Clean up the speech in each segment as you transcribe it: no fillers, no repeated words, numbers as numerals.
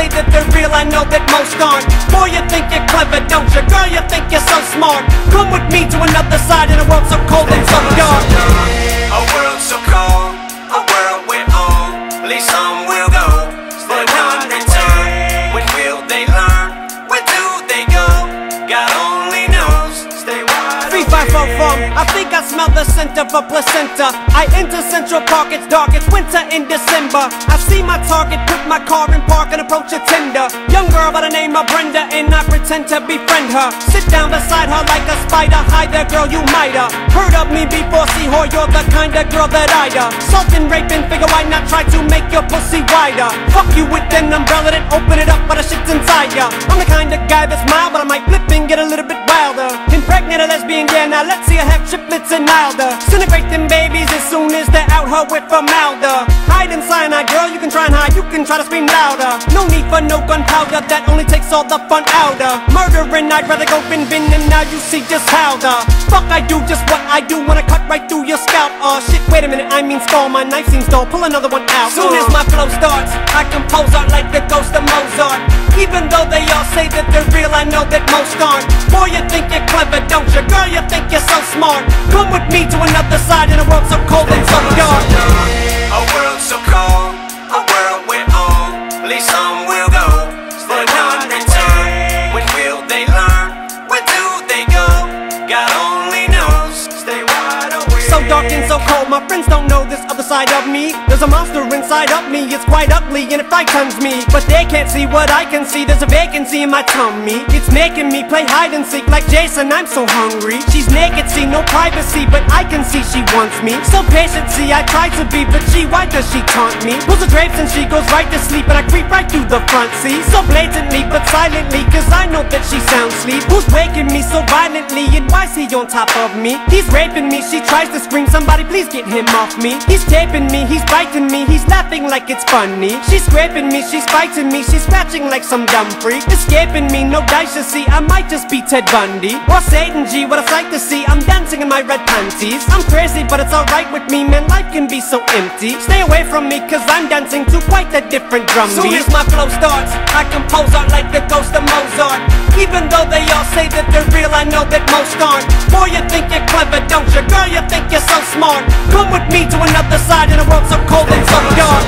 say that they're real, I know that most aren't. Boy, you think you're clever, don't you? Girl, you think you're so smart. Come with me to another side in a world so cold and so dark. A world so cold, a world where only some will go. But none return. When will they learn? Where do they go? God only knows. Stay wide awake. 3544, I think I smell the scent of a placenta. I enter Central Park, it's dark, it's winter in December. I see my target, put my car in park and approach a tender. Young girl by the name of Brenda, and I pretend to befriend her. Sit down beside her like a spider. Hi there girl, you might've heard of me before. See whore, you're the kind of girl that I'd assault and rape and figure why not try to make your pussy wider. Fuck you with an umbrella, then open it up but the shit's inside ya. I'm the kind of guy that's mild, but I might flip and get a little bit wilder. Impregnate a lesbian, yeah, now let's see her have triplets and milder. Disintegrate them babies as soon as they're out her with formaldehyde. Hide in cyanide, girl, you can try and hide, you can try to scream louder. No need for no gunpowder, that only takes all the fun outer. Murdering, I'd rather go bin and now you see just how the fuck I do just what I do when I cut right through your scalp. Oh shit, wait a minute, I mean skull, my knife seems dull, pull another one out. Soon as my flow starts, I compose art like the ghost of Mozart. Even though they all say that they're real, I know that most aren't. Boy, you think you're clever, don't you? Girl, you think you're so smart. Come with me to another side in a world so cold and so dark. A world so cold, a world where only some will go. But none return. When will they learn? Where do they go? God only knows. Stay wide awake. So dark and so cold, my friends don't know this other side of me. There's a monster inside of me, it's quite ugly and it frightens me. But they can't see what I can see, there's a vacancy in my tummy. It's making me play hide and seek like Jason, I'm so hungry. She's naked, see no privacy, but I can see she wants me. So patient, see I try to be, but gee, why does she taunt me? Pulls the drapes and she goes right to sleep, and I creep right through the front seat. So blatantly, but silently, cause I know that she sound sleep. Who's waking me so violently, and why's he on top of me? He's raping me, she tries to scream, somebody please get him off me. He's taping me, he's biting me, he's laughing like it's funny. She's scraping me, she's fighting me, she's scratching like some dumb freak. Escaping me, no dice to see, I might just be Ted Bundy or Satan G, what a sight to see. I'm dancing in my red panties. I'm crazy but it's alright with me, man, life can be so empty. Stay away from me cause I'm dancing to quite a different drum beat. Soon as my flow starts, I compose art like the ghost of Mozart. Even though they all say that they're real, I know that most aren't. Boy, you think you're clever, don't you? Girl, you think you're so smart. Come with me to another side in a world so cold and so dark.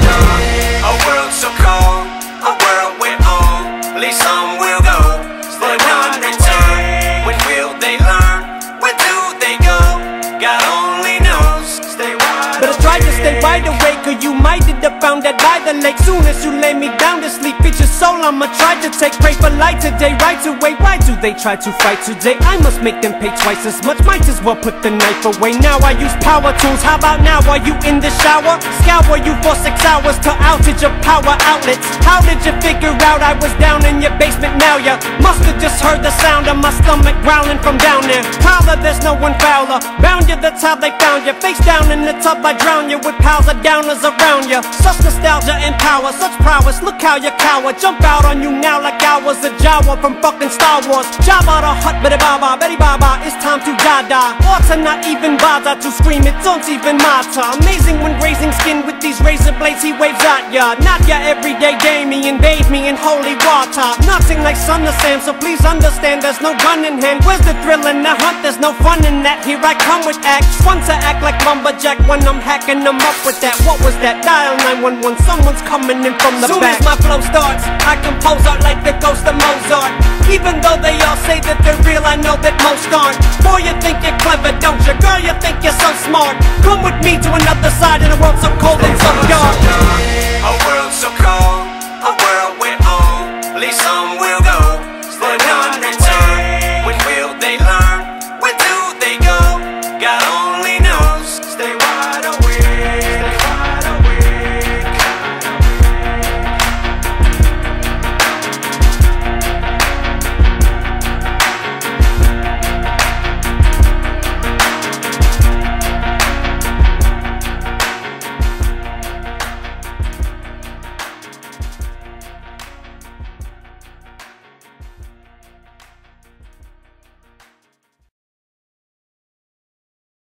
A world so cold, a world where only some will go. But none return. When will they learn? Where do they go? God only knows. Stay wide But I tried to stay wide awake, or you might have found that by the lake. Soon as you lay me down to sleep, it's your soul I'ma try to take. Pray for light today, right away. Why do they try to fight today? I must make them pay twice as much, might as well put the knife away. Now I use power tools, how about now? Are you in the shower? Scour you for 6 hours to outage your power outlets. How did you figure out I was down in your basement? Now you must have just heard the sound of my stomach growling from down there. Prowler, there's no one fouler. Bound you, that's how they found you. Face down in the tub, I drown you with piles of downers around you. Such nostalgia and power, such prowess, look how you cower. Jump out on you now like I was a Jawa from fucking Star Wars. Jabba the Hutt, Betty Baba, Betty Baba, it's time to die. Or to not even bother to scream, it don't even matter. Amazing when grazing skin with these razor blades he waves at ya. Not ya everyday Damien, bathe me in holy water. Nothing like Son of Sam, so please understand there's no gun in hand. Where's the thrill in the hunt? There's no fun in that. Here I come with acts, one to act like lumberjack when I'm hacking them up with that. What was that? Dial 911, someone's coming in from the back. Soon as my flow starts,